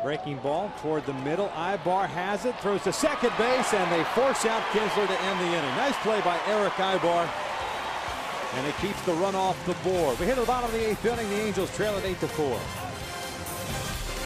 Breaking ball toward the middle. Aybar has it, throws to second base, and they force out Kinsler to end the inning. Nice play by Eric Aybar, and it keeps the run off the board. We hit the bottom of the 8th inning. The Angels trail at 8-4.